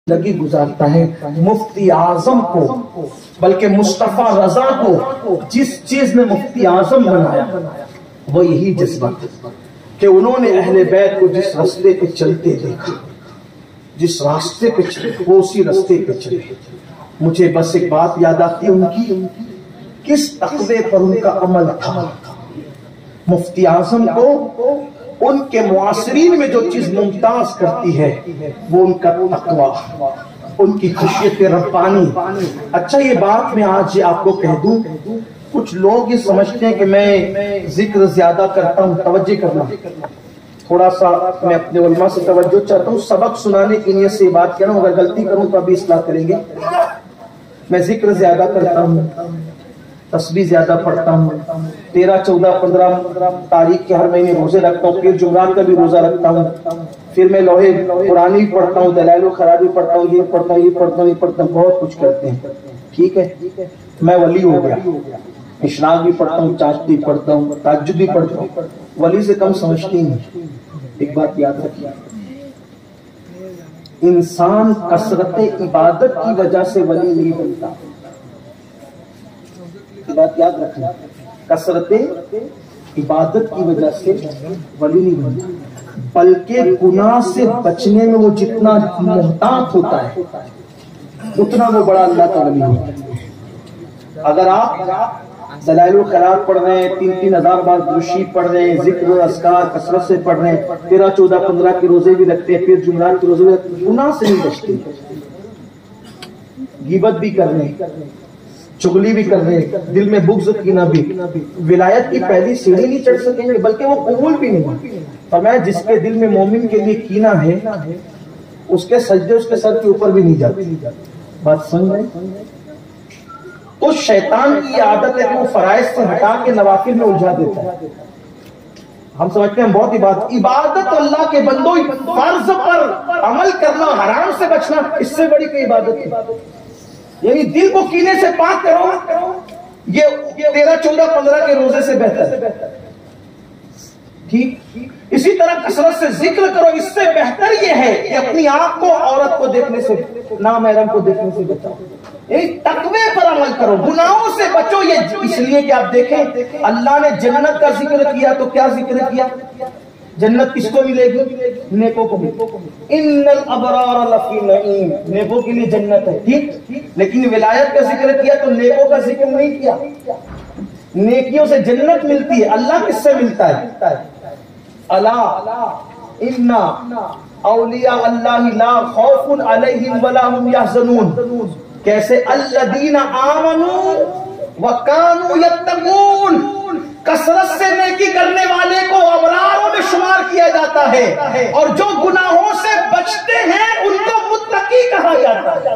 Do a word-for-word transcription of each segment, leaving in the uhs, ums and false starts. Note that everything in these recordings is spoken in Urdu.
زندگی گزارتا ہے مفتی اعظم کو بلکہ مصطفیٰ رضا کو جس چیز نے مفتی اعظم بنایا وہ یہی جذبہ کہ انہوں نے اہل بیت کو جس راستے پہ چلتے دیکھا، جس راستے پہ چلے وہ اسی راستے پہ چلے۔ مجھے بس ایک بات یاد آتی ہے ان کی، کس تقوی پر ان کا عمل تھا۔ مفتی اعظم کو ان کے معاصرین میں جو چیز ممتاز کرتی ہے وہ ان کا تقوی، ان کی خشیت ربانی۔ اچھا یہ بات میں آج آپ کو کہہ دوں، کچھ لوگ یہ سمجھتے ہیں کہ میں ذکر زیادہ کرتا ہوں، توجہ کرنا تھوڑا سا، میں اپنے علماء سے توجہ چاہتا ہوں، سبق سنانے کی نیت سے یہ بات کہہ رہا ہوں، اگر غلطی کروں تو ابھی اصلاح کریں گے۔ میں ذکر زیادہ کرتا ہوں، تسبیح زیادہ پڑھتا ہوں، تیرہ چودہ پندرہ تاریخ کے ہر مہینے روزے رکھتا ہوں، پھر جمعرات کا بھی روزہ رکھتا ہوں، پھر میں لوہے قرآن بھی پڑھتا ہوں، دلائل الخراج بھی پڑھتا ہوں، یہ پڑھتا ہوں یہ پڑھتا ہوں یہ پڑھتا ہوں، بہت کچھ کرتے ہیں، ٹھیک ہے۔ میں ولی ہو گیا، اشراق بھی پڑھتا ہوں، چاشتی پڑھتا ہوں، تہجد بھی پڑھتا ہوں، ولی سے کم سمجھتی نہیں۔ ایک بات یاد رکھیے، انسان کثرت عبادت کی وجہ سے ولی نہیں بنتا، بات یاد رکھنا، کثرت عبادت کی وجہ سے ولی نہیں بنتا، بلکہ گناہ سے بچنے میں وہ جتنا محتاط ہوتا ہے اتنا وہ بڑا اللہ کا ولی ہوتا ہے۔ اگر آپ دلائل الخیرات پڑھ رہے ہیں، تین تین ہزار بار درشی پڑھ رہے ہیں، ذکر و اذکار کثرت سے پڑھ رہے ہیں، تیرہ چودہ پندرہ کے روزے بھی رکھتے ہیں، پھر جمعرات کے روزے بھی رکھتے ہیں، گناہ سے نہیں بچتے، غیبت بھی کر رہے ہیں، چغلی بھی کر رہے ہیں، دل میں بغض کینہ بھی، ولایت کی پہلی سیڑھی نہیں چڑھ سکیں گے، بلکہ وہ قبول بھی نہیں۔ فرمایا جس کے دل میں مومن کے لیے کینہ ہے اس کے سجدے اس کے سر کے اوپر بھی نہیں جاتے۔ بات سمجھ رہے؟ تو شیطان کی عادت ہے کہ وہ فرائض سے ہٹا کے نوافل میں الجھا دیتا ہے۔ ہم سمجھتے ہیں بہت عبادت عبادت اللہ کے بندوں، فرض پر عمل کرنا، حرام سے بچنا، اس سے بڑی کوئی عبادت نہیں۔ یعنی دل کو کینے سے پاک کرو، یہ تیرہ چودہ پندرہ کے روزے سے بہتر ہے، ٹھیک۔ اسی طرح کثرت سے ذکر کرو، اس سے بہتر یہ ہے کہ اپنی آنکھ کو عورت کو دیکھنے سے، نامحرم کو دیکھنے سے بچاؤ، یعنی تقوی پر عمل کرو، گناہوں سے بچو۔ یہ اس لیے کہ آپ دیکھیں اللہ نے جنت کا ذکر کیا تو کیا ذکر کیا؟ جنت کس کو ملے گی؟ نیکوں کو ملے گی۔ ان الابرار لفی نعیم، نیکوں کے لیے جنت ہے، ٹھیک۔ لیکن ولایت کا ذکر کیا تو نیکوں کا ذکر نہیں کیا۔ نیکیوں سے جنت ملتی ہے، اللہ کس سے ملتا ہے؟ الا ان اولیاء اللہ لا خوف علیہم ولا هم یحزنون۔ کیسے؟ الذین آمنوا وکانوا یتقون، کثرت سے نیکی کرنے والے کو ابراروں میں شمار کیا جاتا ہے، اور جو گناہوں سے بچتے ہیں ان کو متقی کہا جاتا ہے۔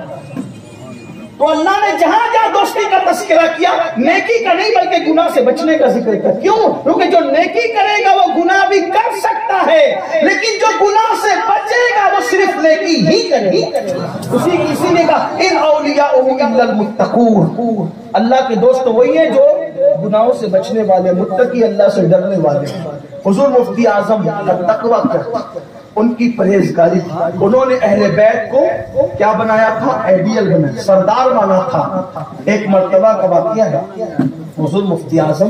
تو اللہ نے جہاں جہاں دوستی کا تذکرہ کیا، نیکی کا نہیں بلکہ گناہ سے بچنے کا ذکر کیا۔ کیوں؟ کیونکہ جو نیکی کرے گا وہ گناہ بھی کر سکتا ہے، لیکن جو گناہ سے بچے گا وہ صرف نیکی ہی کرے گا۔ اسی کسی نے کہا ان اولیاء الا المتقون، اللہ کے دوست وہی ہیں جو گناہوں سے بچنے والے، متقی، اللہ سے ڈرنے والے۔ حضور مفتی اعظم کا تقویٰ کیا، ان کی پرہیزگاری تھی۔ انہوں نے اہل بیت کو کیا بنایا تھا؟ آئیڈیل بنایا، سردار بنا تھا۔ ایک مرتبہ کا واقعہ ہے، حضور مفتی اعظم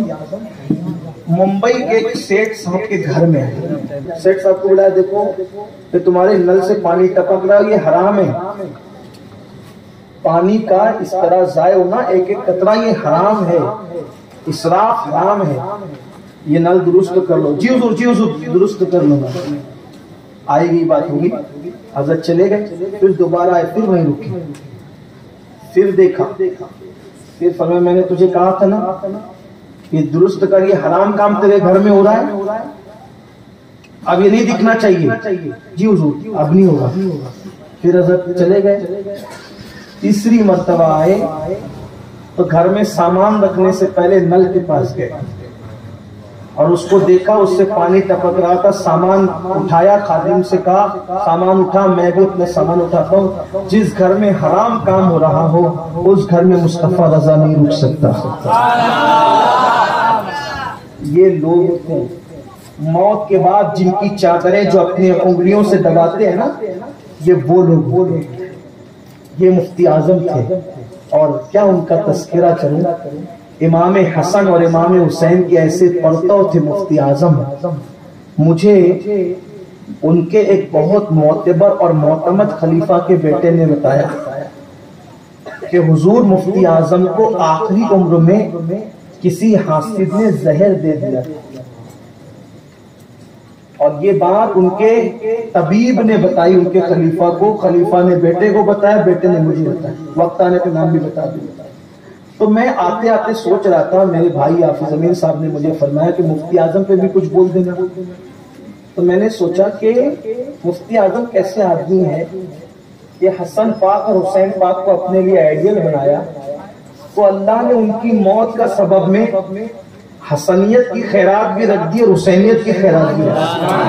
ممبئی کے ایک سیٹ صاحب کے گھر میں ہے۔ سیٹ صاحب کو بلایا، دیکھو کہ تمہارے نل سے پانی ٹپک رہا ہے، یہ حرام ہے، پانی کا اس طرح ضائع ہونا ایک ایک قطرہ یہ حرام ہے، اسراف حرام ہے، یہ نل درست کر لو۔ جی حضور جی حضور درست کر لوں گا۔ آئے گی بات ہوگی، حضرت چلے گئے، پھر دوبارہ آئے، پھر وہیں رکے، پھر دیکھا، پھر فرمایا میں نے تجھے کہا تھا نا یہ درست کر، یہ حرام کام تیرے گھر میں ہو رہا ہے، اب یہ نہیں دکھنا چاہیے۔ جی حضور اب نہیں ہوگا۔ پھر حضرت چلے گئے، تیسری مرتبہ آئے تو گھر میں سامان رکھنے سے پہلے نل کے پاس گئے اور اس کو دیکھا، اس سے پانی ٹپک رہا تھا، سامان اٹھایا، خادم سے کہا سامان اٹھا، میں بھی اپنے سامان اٹھاتا ہوں۔ جس گھر میں حرام کام ہو رہا ہو اس گھر میں مصطفیٰ رضا نہیں رک سکتا۔ یہ لوگ ہیں موت کے بعد جن کی چادریں جو اپنی انگلیوں سے دباتے ہیں نا، یہ وہ لوگ وہ لوگ یہ مفتی اعظم تھے، اور کیا ان کا تذکرہ کروں، امام حسن اور امام حسین کے ایسے پرتو تھے مفتی اعظم۔ مجھے ان کے ایک بہت معتبر اور معتمد خلیفہ کے بیٹے نے بتایا کہ حضور مفتی اعظم کو آخری عمر میں کسی حاسد نے زہر دے دیا، اور یہ بات ان کے طبیب نے بتائی ان کے خلیفہ کو، خلیفہ نے بیٹے کو بتایا، بیٹے نے مجھے بتایا، وقت آنے پہ نام بھی بتا دیا۔ تو میں آتے آتے سوچ رہا تھا، میرے بھائی حافظ امین صاحب نے مجھے فرمایا کہ مفتی اعظم پہ بھی کچھ بول دینا، تو میں نے سوچا کہ مفتی اعظم کیسے آدمی ہے کہ حسن پاک اور حسین پاک کو اپنے لیے آئیڈیل بنایا، تو اللہ نے ان کی موت کا سبب میں حسنیت کی خیرات بھی رکھ دی اور حسینیت کی خیرات بھی رکھ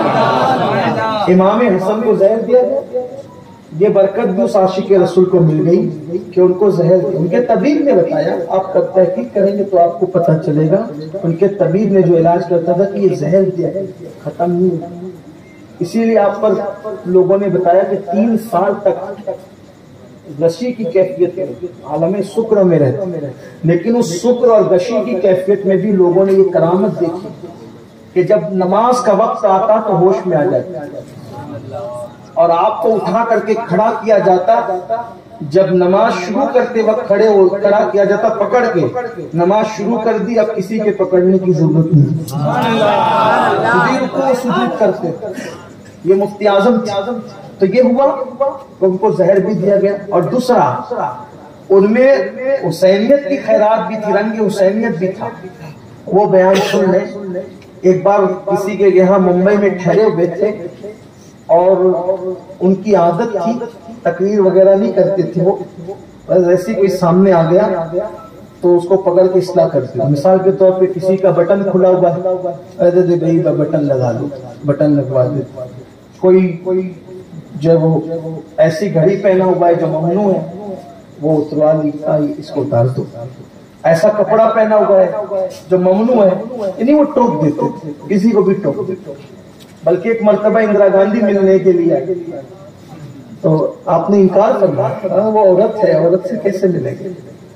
دی۔ امام حسن کو زہر دیا گیا، یہ برکت بھی اس عاشق رسول کو مل گئی کہ ان کو زہر دیا۔ ان کے طبیب نے بتایا، آپ کب تحقیق کریں گے تو آپ کو پتہ چلے گا، ان کے طبیب نے جو علاج کرتا تھا کہ یہ زہر دیا ختم نہیں ہوا۔ اسی لیے آپ پر لوگوں نے بتایا کہ تین سال تک غشی کی کیفیت میں عالم سکر میں رہتے، لیکن اس سکر اور غشی کی کیفیت میں بھی لوگوں نے یہ کرامت دیکھی کہ جب نماز کا وقت آتا تو ہوش میں آ جاتا، اور آپ کو اٹھا کر کے کھڑا کیا جاتا، جب نماز شروع کرتے وقت کھڑے ہو کھڑا کیا جاتا پکڑ کے، نماز شروع کر دی اب کسی کے پکڑنے کی ضرورت نہیں، خود رکوع و سجود کرتے۔ یہ مفتی اعظم تو یہ ہوا کہ ان کو زہر بھی دیا گیا، اور دوسرا ان میں حسینیت کی خیرات بھی تھی، رنگ حسینیت بھی تھا۔ وہ بیان سن لیں، ایک بار کسی کے یہاں ممبئی میں ٹھہرے ہوئے تھے، اور ان کی عادت تھی تقریر وغیرہ نہیں کرتے تھے، وہ بس ایسی کوئی سامنے آ گیا تو اس کو پکڑ کے اصلاح کرتے تھے۔ مثال کے طور پہ کسی کا بٹن کھلا ہوا ہے، ایسے دے بھائی بٹن لگا دو، بٹن لگوا دے۔ کوئی کوئی جو وہ ایسی گھڑی پہنا ہوا ہے جو ممنوع ہے، وہ اتروا لی، اس کو اتار دو۔ ایسا کپڑا پہنا ہوا ہے جو ممنوع ہے، یعنی وہ ٹوک دیتے تھے، کسی کو بھی ٹوک دیتے۔ بلکہ ایک مرتبہ اندرا گاندھی ملنے کے لیے آئی تو آپ نے انکار کرنا، وہ عورت ہے، عورت سے کیسے ملے گی؟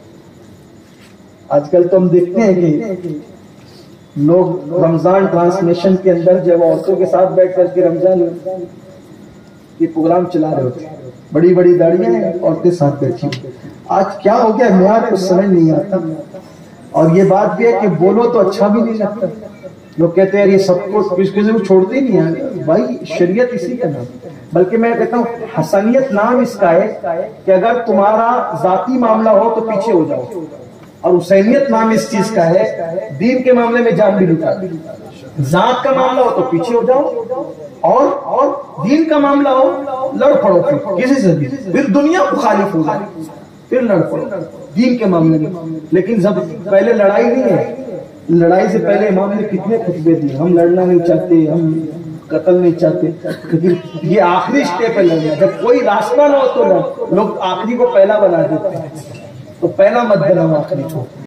آج کل تو ہم دیکھتے ہیں کہ لوگ رمضان ٹرانسمیشن کے اندر جب عورتوں کے ساتھ بیٹھ کر کے رمضان یہ پروگرام چلا رہے ہوتے، بڑی بڑی داڑیاں ہیں، عورتیں ساتھ بیٹھی۔ آج کیا ہو گیا معیار کچھ سمجھ نہیں آتا، اور یہ بات بھی ہے کہ بولو تو اچھا بھی نہیں لگتا۔ لوگ کہتے ہیں یہ سب کو کسی کسی کو چھوڑتے ہی نہیں ہے، بھائی شریعت اسی کا نام، بلکہ میں کہتا ہوں حسنیت نام اس کا ہے کہ اگر تمہارا ذاتی معاملہ ہو تو پیچھے ہو جاؤ، اور حسینیت نام اس چیز کا ہے دین کے معاملے میں جان بھی لٹا، ذات کا معاملہ ہو تو پیچھے ہو جاؤ، اور اور دین کا معاملہ ہو لڑ پڑو کسی سے بھی، پھر دنیا مخالف ہو جائے، پھر لڑ پڑو دین کے معاملے میں۔ لیکن جب پہلے لڑائی نہیں ہے، لڑائی سے پہلے امام نے کتنے خطبے دیے، ہم لڑنا نہیں چاہتے، ہم قتل نہیں چاہتے، لیکن یہ آخری اسٹیپ ہے لڑنا۔ جب کوئی راستہ نہ ہو تو لوگ آخری کو پہلا بنا دیتے ہیں، تو پہلا مت بناؤ آخری کو۔